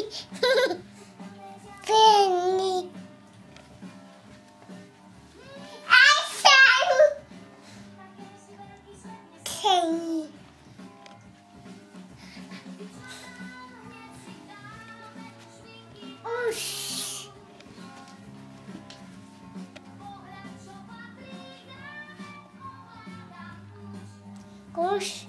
Penny. Penny. Ush. Ush.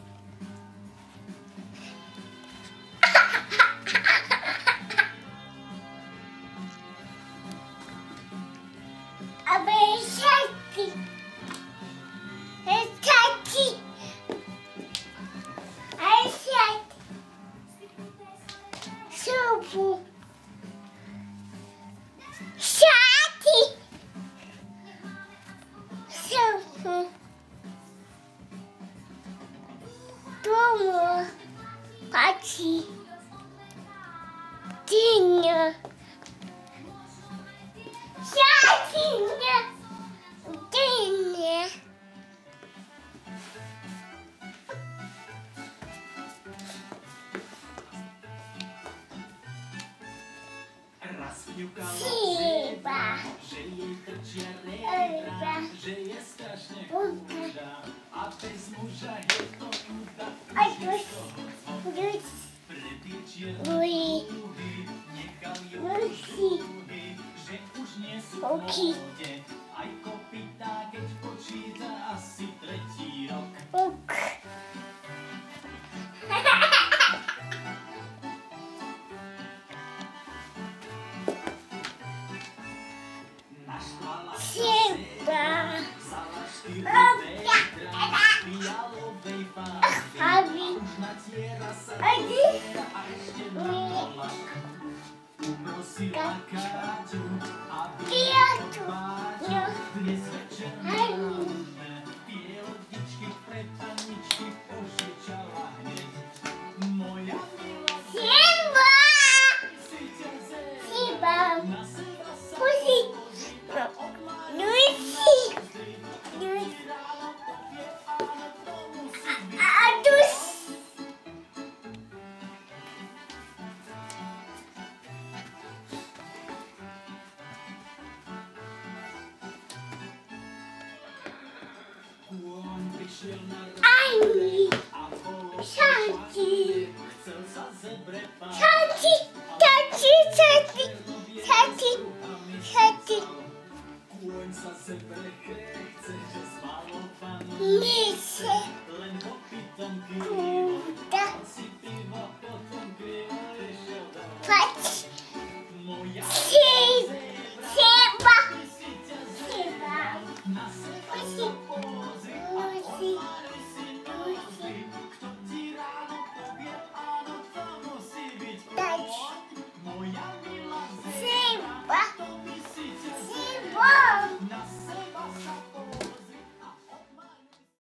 Abeshaki. Eskaki. Aishak. Supu. Shaki. Supu. Domo. Pachi. Dinner. Shakinha. Dinner. Chyba. Że jest strasznie kurza, a bez murza jest to nuda. Ui. Že už nie sú v móde, aj kopytá, keď počíta asi tretí rok. Uk. Naštvala Chyba. vzala 4 vedra fialovej farby a už natiera sa dvera a ešte na kolak. Uprosila Káťu, aby odpáčil dnes večer máme. Tie lodičky pre paničky požičala hneď. Moja milá Chyba. si ťa zem, Chyba. na seba sa Pusi. Lucy. ráno povie, áno, to musí byť. Adus. Kôň prišiel na Ani. a bolo Šanti. chcel sa zebre páť. Šanti. Tati. Tati. Tati. Tati. Kôň sa zebre chce, že zmalovanú Nese. len popytom krivo. Kuda. Si pivo, potom krivo išiel domov. Pač.